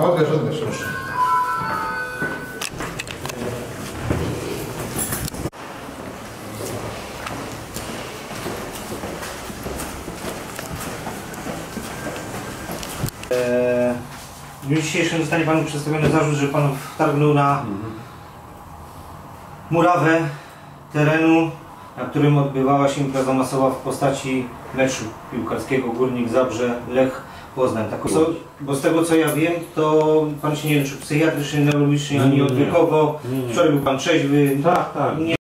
Odbierz, proszę. W dniu dzisiejszym zostanie Panu przedstawiony zarzut, że Pan wtargnął na murawę terenu, na którym odbywała się impreza masowa w postaci meczu piłkarskiego Górnik Zabrze Lech Poznań. Bo z tego co ja wiem, to Pan się nie leczył psychiatrycznie, neurologicznie ani odwykowo. Wczoraj był Pan trzeźwy. Tak, tak.